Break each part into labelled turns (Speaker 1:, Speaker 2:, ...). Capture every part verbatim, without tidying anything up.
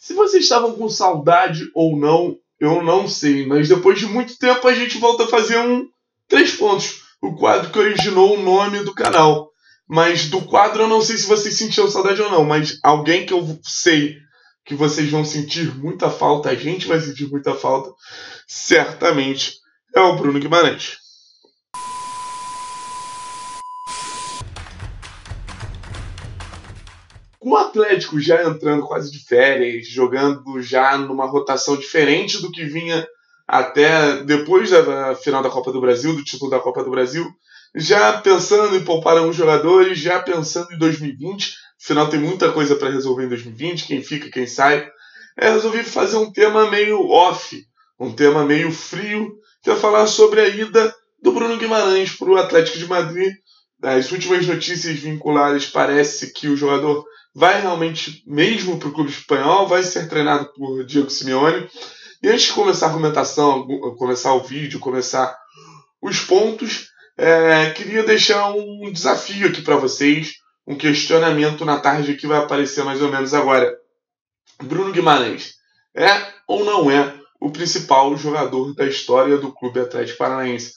Speaker 1: Se vocês estavam com saudade ou não, eu não sei, mas depois de muito tempo a gente volta a fazer um Três Pontos, o quadro que originou o nome do canal. Mas do quadro eu não sei se vocês sentiram saudade ou não, mas alguém que eu sei que vocês vão sentir muita falta, a gente vai sentir muita falta, certamente é o Bruno Guimarães. Com o Atlético já entrando quase de férias, jogando já numa rotação diferente do que vinha até depois da final da Copa do Brasil, do título da Copa do Brasil, já pensando em poupar alguns jogadores, já pensando em dois mil e vinte, afinal tem muita coisa para resolver em dois mil e vinte, quem fica, quem sai, é, resolvi fazer um tema meio off, um tema meio frio, que é falar sobre a ida do Bruno Guimarães para o Atlético de Madrid. As últimas notícias vinculares parece que o jogador vai realmente mesmo para o clube espanhol, vai ser treinado por Diego Simeone. E antes de começar a argumentação, começar o vídeo, começar os pontos, é, queria deixar um desafio aqui para vocês, um questionamento na tarde que vai aparecer mais ou menos agora. Bruno Guimarães é ou não é o principal jogador da história do Clube Atlético Paranaense?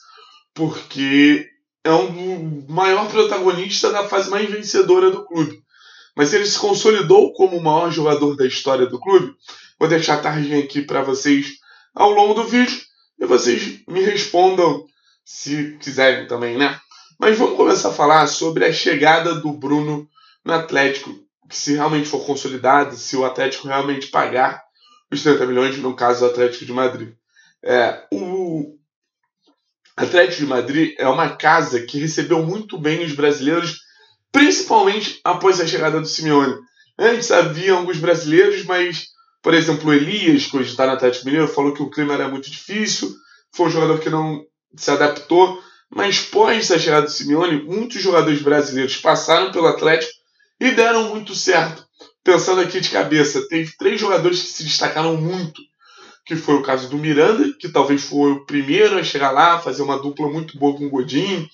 Speaker 1: Porque é um maior protagonista da fase mais vencedora do clube. Mas ele se consolidou como o maior jogador da história do clube? Vou deixar a tarjinha aqui para vocês ao longo do vídeo e vocês me respondam se quiserem também, né? Mas vamos começar a falar sobre a chegada do Bruno no Atlético, que se realmente for consolidado, se o Atlético realmente pagar os trinta milhões, no caso do Atlético de Madrid. É, o Atlético de Madrid é uma casa que recebeu muito bem os brasileiros, principalmente após a chegada do Simeone. Antes havia alguns brasileiros, mas, por exemplo, o Elias, que hoje está no Atlético Mineiro, falou que o clima era muito difícil, foi um jogador que não se adaptou, mas pós a chegada do Simeone, muitos jogadores brasileiros passaram pelo Atlético e deram muito certo. Pensando aqui de cabeça, teve três jogadores que se destacaram muito, que foi o caso do Miranda, que talvez foi o primeiro a chegar lá, fazer uma dupla muito boa com o Godinho.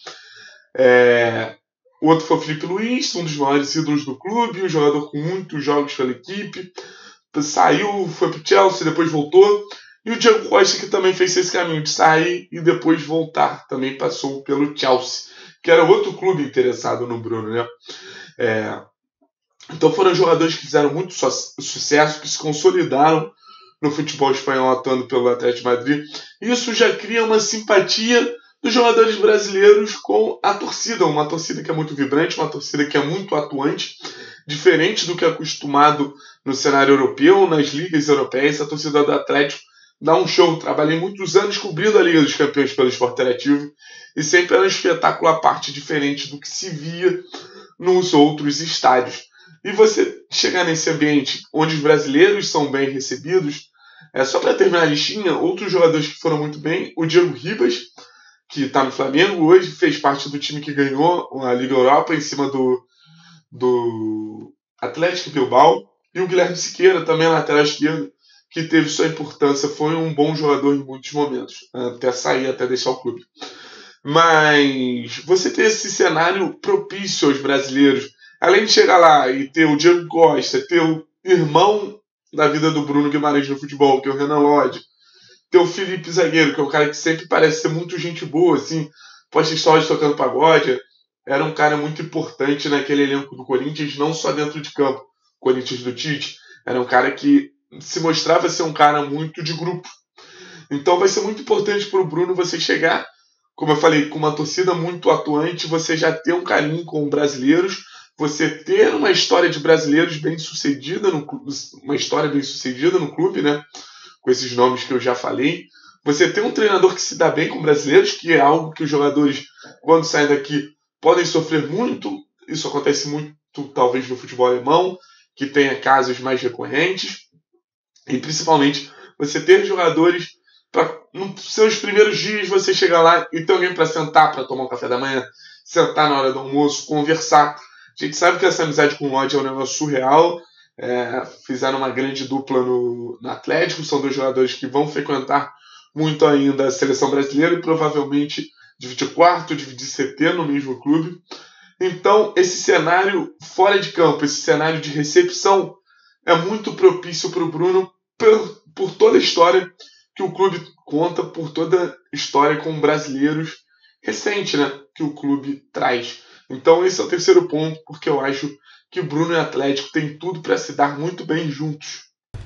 Speaker 1: É... O outro foi o Felipe Luiz, um dos maiores ídolos do clube, um jogador com muitos jogos pela equipe. Saiu, foi para o Chelsea, depois voltou. E o Diego Costa, que também fez esse caminho de sair e depois voltar. Também passou pelo Chelsea, que era outro clube interessado no Bruno, né? É... Então foram jogadores que fizeram muito su- sucesso, que se consolidaram no futebol espanhol atuando pelo Atlético de Madrid. Isso já cria uma simpatia dos jogadores brasileiros com a torcida, uma torcida que é muito vibrante, uma torcida que é muito atuante, diferente do que é acostumado no cenário europeu, nas ligas europeias. A torcida do Atlético dá um show. Trabalhei muitos anos cobrindo a Liga dos Campeões pelo Sport Interativo e sempre era um espetáculo à parte, diferente do que se via nos outros estádios. E você chegar nesse ambiente onde os brasileiros são bem recebidos, é só para terminar a listinha, outros jogadores que foram muito bem, o Diego Ribas, que está no Flamengo hoje, fez parte do time que ganhou a Liga Europa em cima do, do Atlético Bilbao, e o Guilherme Siqueira, também lateral esquerdo, que teve sua importância, foi um bom jogador em muitos momentos, até sair, até deixar o clube. Mas você ter esse cenário propício aos brasileiros, além de chegar lá e ter o Diego Costa, ter o irmão da vida do Bruno Guimarães no futebol, que é o Renan Lodge, ter o Felipe Zagueiro, que é um cara que sempre parece ser muito gente boa, assim, posta histórias tocando pagode, era um cara muito importante naquele elenco do Corinthians, não só dentro de campo, Corinthians do Tite, era um cara que se mostrava ser um cara muito de grupo. Então vai ser muito importante para o Bruno você chegar, como eu falei, com uma torcida muito atuante, você já ter um carinho com brasileiros, você ter uma história de brasileiros bem sucedida, no, uma história bem sucedida no clube, né? Com esses nomes que eu já falei. Você ter um treinador que se dá bem com brasileiros, que é algo que os jogadores, quando saem daqui, podem sofrer muito. Isso acontece muito, talvez, no futebol alemão, que tenha casos mais recorrentes. E, principalmente, você ter jogadores para, nos seus primeiros dias, você chegar lá e ter alguém para sentar, para tomar um café da manhã, sentar na hora do almoço, conversar. A gente sabe que essa amizade com o Lodge é um negócio surreal. É, fizeram uma grande dupla no, no Atlético. São dois jogadores que vão frequentar muito ainda a seleção brasileira e provavelmente dividir quarto, dividir C T no mesmo clube. Então, esse cenário fora de campo, esse cenário de recepção, é muito propício para o Bruno por, por toda a história que o clube conta, por toda a história com brasileiros recente, né, que o clube traz. Então esse é o terceiro ponto, porque eu acho que Bruno e Atlético têm tudo para se dar muito bem juntos.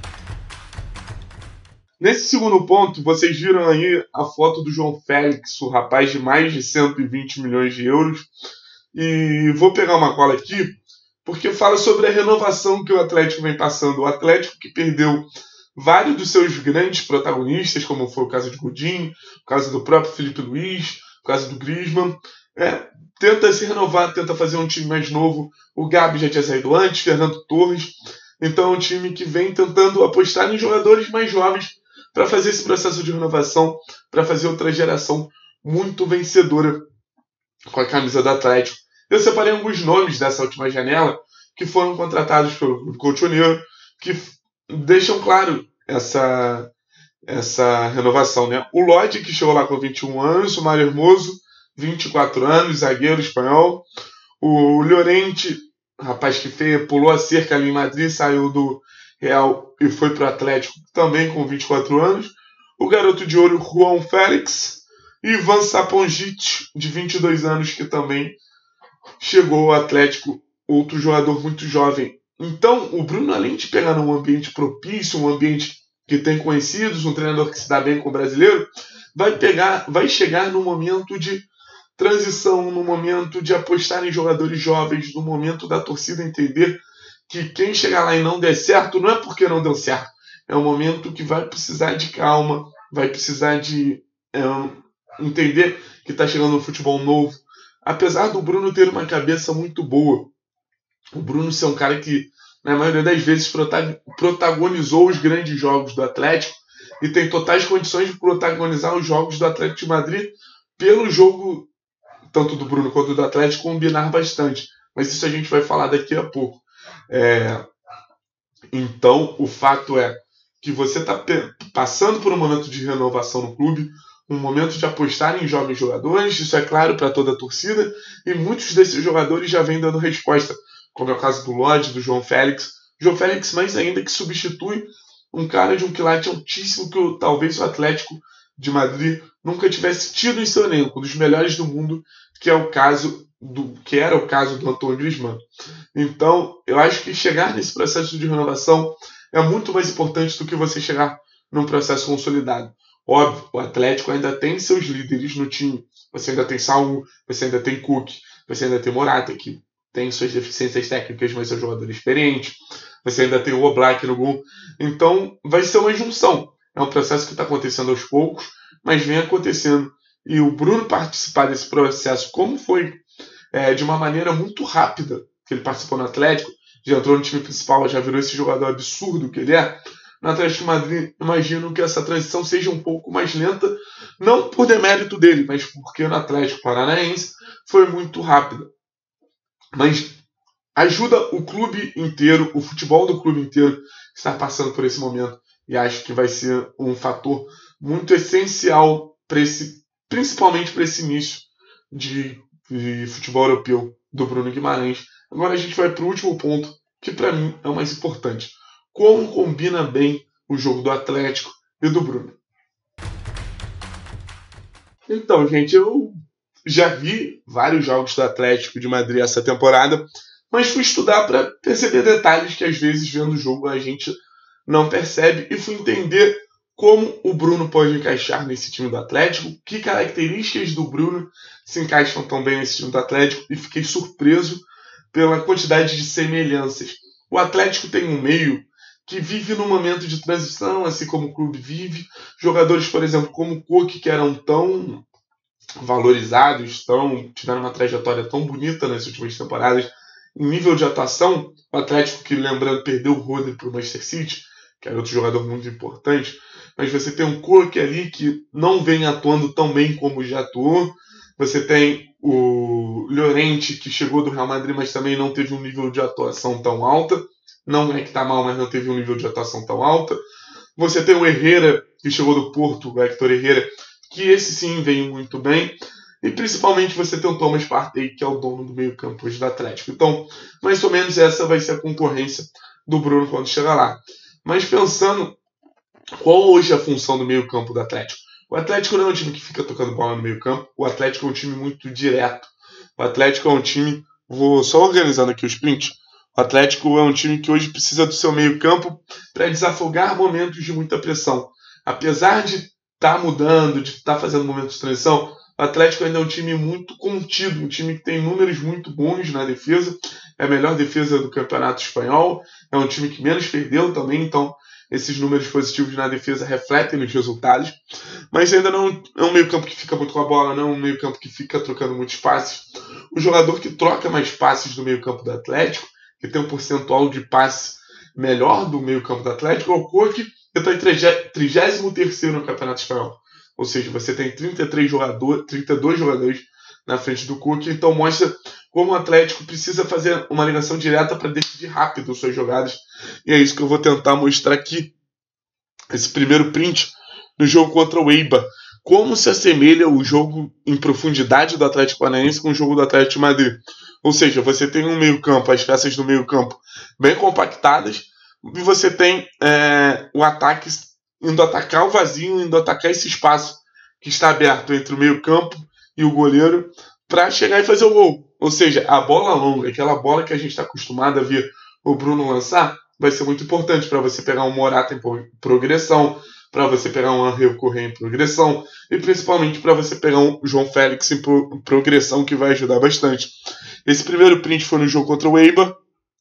Speaker 1: Nesse segundo ponto, vocês viram aí a foto do João Félix, o rapaz de mais de cento e vinte milhões de euros. E vou pegar uma cola aqui, porque fala sobre a renovação que o Atlético vem passando. O Atlético que perdeu vários dos seus grandes protagonistas, como foi o caso de Godinho, o caso do próprio Felipe Luiz, o caso do Griezmann, é, tenta se renovar, tenta fazer um time mais novo. O Gabi já tinha saído antes, Fernando Torres. Então é um time que vem tentando apostar em jogadores mais jovens para fazer esse processo de renovação, para fazer outra geração muito vencedora com a camisa do Atlético. Eu separei alguns nomes dessa última janela que foram contratados pelo Coutinho, que deixam claro essa, essa renovação, né? O Lodi, que chegou lá com vinte e um anos, o Mário Hermoso, vinte e quatro anos, zagueiro espanhol, o Llorente, rapaz que fez, pulou a cerca ali em Madrid, saiu do Real e foi para o Atlético, também com vinte e quatro anos, o garoto de ouro João Félix, e Ivan Saponjic, de vinte e dois anos, que também chegou ao Atlético, outro jogador muito jovem. Então, o Bruno, além de pegar num ambiente propício, um ambiente que tem conhecidos, um treinador que se dá bem com o brasileiro, vai, pegar, vai chegar no momento de transição, no momento de apostar em jogadores jovens, no momento da torcida entender que quem chegar lá e não der certo, não é porque não deu certo, é um momento que vai precisar de calma, vai precisar de é, entender que está chegando um futebol novo. Apesar do Bruno ter uma cabeça muito boa, o Bruno ser um cara que, na maioria das vezes, protagonizou os grandes jogos do Atlético e tem totais condições de protagonizar os jogos do Atlético de Madrid pelo jogo, tanto do Bruno quanto do Atlético, combinar bastante. Mas isso a gente vai falar daqui a pouco. É... Então, o fato é que você está passando por um momento de renovação no clube, um momento de apostar em jovens jogadores, isso é claro para toda a torcida, e muitos desses jogadores já vêm dando resposta, como é o caso do Lodi, do João Félix. João Félix, mais ainda, que substitui um cara de um quilate altíssimo que talvez o Atlético de Madrid nunca tivesse tido em seu elenco, um dos melhores do mundo, que é o caso do que era o caso do Antoine Griezmann. Então, eu acho que chegar nesse processo de renovação é muito mais importante do que você chegar num processo consolidado. Óbvio, o Atlético ainda tem seus líderes no time. Você ainda tem Saúl, você ainda tem Cook, você ainda tem Morata, que tem suas deficiências técnicas, mas é um jogador experiente. Você ainda tem o Oblak no gol. Então, vai ser uma junção. É um processo que está acontecendo aos poucos, mas vem acontecendo. E o Bruno participar desse processo, como foi é, de uma maneira muito rápida, que ele participou no Atlético, já entrou no time principal, já virou esse jogador absurdo que ele é, no Atlético de Madrid, imagino que essa transição seja um pouco mais lenta, não por demérito dele, mas porque no Atlético Paranaense foi muito rápida. Mas ajuda o clube inteiro, o futebol do clube inteiro está passando por esse momento, e acho que vai ser um fator muito essencial para esse, principalmente para esse início de, de futebol europeu do Bruno Guimarães. Agora a gente vai para o último ponto, que para mim é o mais importante. Como combina bem o jogo do Atlético e do Bruno. Então, gente, eu já vi vários jogos do Atlético de Madrid essa temporada, mas fui estudar para perceber detalhes que às vezes vendo o jogo a gente não percebe e fui entender como o Bruno pode encaixar nesse time do Atlético, que características do Bruno se encaixam tão bem nesse time do Atlético, e fiquei surpreso pela quantidade de semelhanças. O Atlético tem um meio que vive num momento de transição, assim como o clube vive. Jogadores, por exemplo, como o Cook, que eram tão valorizados, tão, tiveram uma trajetória tão bonita nas últimas temporadas, em nível de atuação, o Atlético, que lembrando, perdeu o Rodri para o Manchester City, que era outro jogador muito importante, mas você tem um Cook ali que não vem atuando tão bem como já atuou. Você tem o Llorente, que chegou do Real Madrid, mas também não teve um nível de atuação tão alta. Não é que está mal, mas não teve um nível de atuação tão alta. Você tem o Herrera, que chegou do Porto, o Héctor Herrera, que esse sim vem muito bem. E principalmente você tem o Thomas Partey, que é o dono do meio campo hoje do Atlético. Então, mais ou menos essa vai ser a concorrência do Bruno quando chegar lá. Mas pensando, qual hoje é a função do meio campo do Atlético? O Atlético não é um time que fica tocando bola no meio campo, o Atlético é um time muito direto. O Atlético é um time, vou só organizando aqui os prints, o Atlético é um time que hoje precisa do seu meio campo para desafogar momentos de muita pressão. Apesar de estar tá mudando, de estar tá fazendo momentos de transição, o Atlético ainda é um time muito contido, um time que tem números muito bons na defesa, é a melhor defesa do Campeonato Espanhol, é um time que menos perdeu também, então esses números positivos na defesa refletem nos resultados, mas ainda não é um meio campo que fica muito com a bola, não é um meio campo que fica trocando muitos passes. O jogador que troca mais passes do meio campo do Atlético, que tem um percentual de passe melhor do meio campo do Atlético, é o Koke, que está em trigésimo terceiro no Campeonato Espanhol. Ou seja, você tem trinta e três jogadores, trinta e dois jogadores na frente do Koke, então mostra como o Atlético precisa fazer uma ligação direta para decidir rápido suas jogadas. E é isso que eu vou tentar mostrar aqui. Esse primeiro print no jogo contra o Eibar. Como se assemelha o jogo em profundidade do Atlético Paranaense com o jogo do Atlético de Madrid. Ou seja, você tem um meio campo, as peças do meio campo bem compactadas, e você tem é, o ataque indo atacar o vazio, indo atacar esse espaço que está aberto entre o meio campo e o goleiro para chegar e fazer o gol. Ou seja, a bola longa, aquela bola que a gente está acostumado a ver o Bruno lançar, vai ser muito importante para você pegar um Morata em progressão, para você pegar um Angel Correa em progressão e principalmente para você pegar um João Félix em pro progressão, que vai ajudar bastante. Esse primeiro print foi no jogo contra o Eibar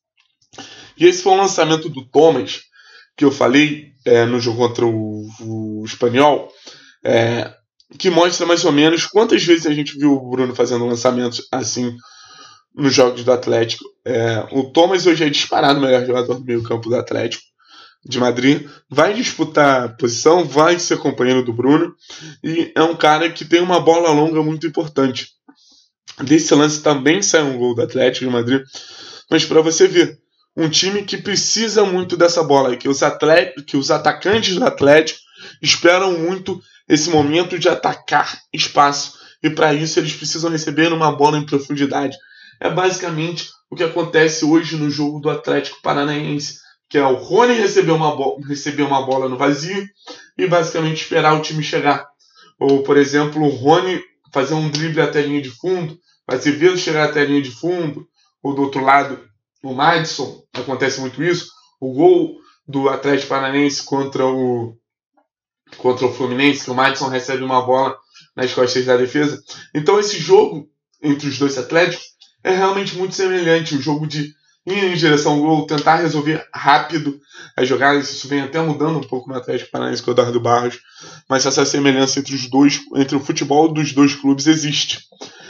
Speaker 1: e esse foi um lançamento do Thomas, que eu falei é, no jogo contra o, o Espanhol, é, que mostra mais ou menos quantas vezes a gente viu o Bruno fazendo lançamentos assim nos jogos do Atlético. É, o Thomas hoje é disparado o melhor jogador do meio campo do Atlético de Madrid, vai disputar a posição, vai ser companheiro do Bruno e é um cara que tem uma bola longa muito importante. Desse lance também sai um gol do Atlético de Madrid, mas para você ver, um time que precisa muito dessa bola, que os, atlet... que os atacantes do Atlético esperam muito esse momento de atacar espaço, e para isso eles precisam receber uma bola em profundidade. É basicamente o que acontece hoje no jogo do Atlético Paranaense, que é o Rony receber uma, bo- receber uma bola no vazio e basicamente esperar o time chegar. Ou, por exemplo, o Rony fazer um drible até a linha de fundo, Azevedo chegar até a linha de fundo, ou do outro lado, o Madison, acontece muito isso. O gol do Atlético Paranaense contra o, contra o Fluminense, que o Madison recebe uma bola nas costas da defesa. Então esse jogo entre os dois Atléticos é realmente muito semelhante. O jogo de ir em direção ao gol, tentar resolver rápido as jogadas. Isso vem até mudando um pouco no Atlético Paranaense com o Eduardo Barros, mas essa semelhança entre os dois, entre o futebol dos dois clubes existe.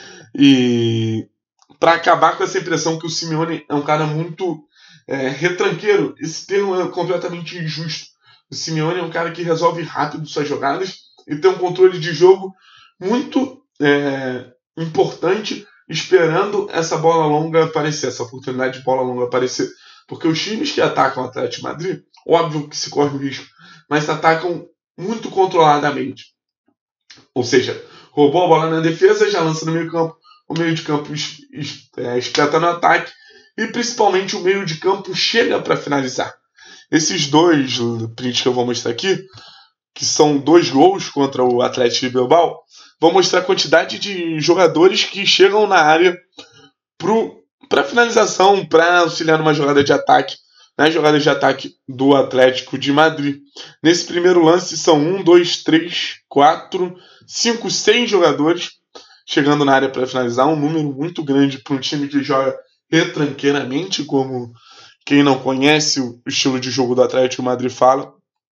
Speaker 1: E para acabar com essa impressão que o Simeone é um cara muito é, retranqueiro, esse termo é completamente injusto. O Simeone é um cara que resolve rápido suas jogadas e tem um controle de jogo muito é, importante, esperando essa bola longa aparecer, essa oportunidade de bola longa aparecer. Porque os times que atacam o Atlético de Madrid, óbvio que se corre o risco, mas atacam muito controladamente. Ou seja, roubou a bola na defesa, já lança no meio campo, o meio de campo es, es, é, espeta no ataque e principalmente o meio de campo chega para finalizar. Esses dois prints que eu vou mostrar aqui, que são dois gols contra o Atlético de Bilbao, vão mostrar a quantidade de jogadores que chegam na área para finalização, para auxiliar numa jogada de ataque, nas jogadas de ataque do Atlético de Madrid. Nesse primeiro lance são um, dois, três, quatro, cinco, seis jogadores chegando na área para finalizar, um número muito grande para um time que joga retranqueiramente, como quem não conhece o estilo de jogo do Atlético de Madrid fala.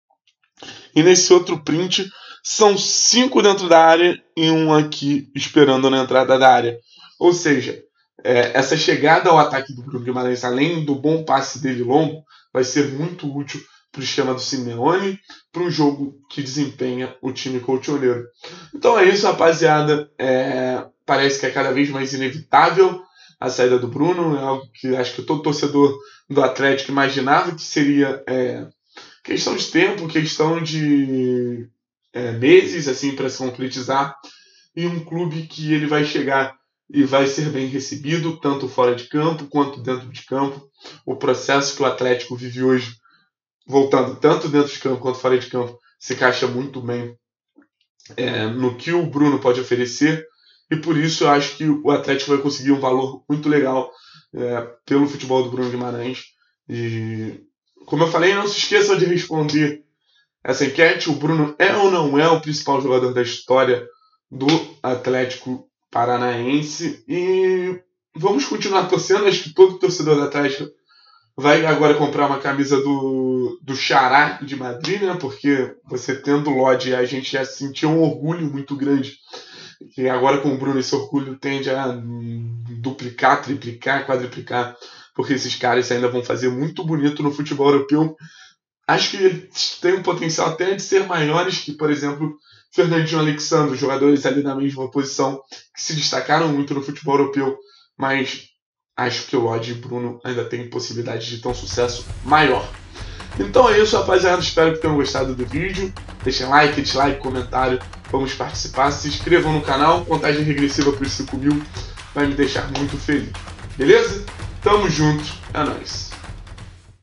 Speaker 1: E nesse outro print, são cinco dentro da área e um aqui esperando na entrada da área. Ou seja, é, essa chegada ao ataque do Bruno Guimarães, além do bom passe dele longo, vai ser muito útil para o esquema do Simeone, para um jogo que desempenha o time colchoneiro. Então é isso, rapaziada. É, parece que é cada vez mais inevitável a saída do Bruno. É algo que acho que todo torcedor do Atlético imaginava que seria é, questão de tempo, questão de é, meses assim, para se concretizar. E um clube que ele vai chegar e vai ser bem recebido, tanto fora de campo quanto dentro de campo. O processo que o Atlético vive hoje, voltando tanto dentro de campo quanto fora de campo, se encaixa muito bem é, no que o Bruno pode oferecer, e por isso eu acho que o Atlético vai conseguir um valor muito legal é, pelo futebol do Bruno Guimarães. E, como eu falei, não se esqueçam de responder essa enquete. O Bruno é ou não é o principal jogador da história do Atlético Paranaense? E vamos continuar torcendo. Acho que todo torcedor do Atlético vai agora comprar uma camisa do, do Xará de Madrid, né? Porque você tendo o Lodge, a gente já sentiu um orgulho muito grande. E agora com o Bruno esse orgulho tende a duplicar, triplicar, quadriplicar, porque esses caras ainda vão fazer muito bonito no futebol europeu. Acho que eles têm um potencial até de ser maiores que, por exemplo, Fernandinho Alexandre, jogadores ali na mesma posição, que se destacaram muito no futebol europeu, mas acho que o Lodge e o Bruno ainda têm possibilidade de ter um sucesso maior. Então é isso, rapaziada. Espero que tenham gostado do vídeo. Deixem like, dislike, comentário. Vamos participar. Se inscrevam no canal. Contagem regressiva para os cinco mil vai me deixar muito feliz. Beleza? Tamo junto. É nóis.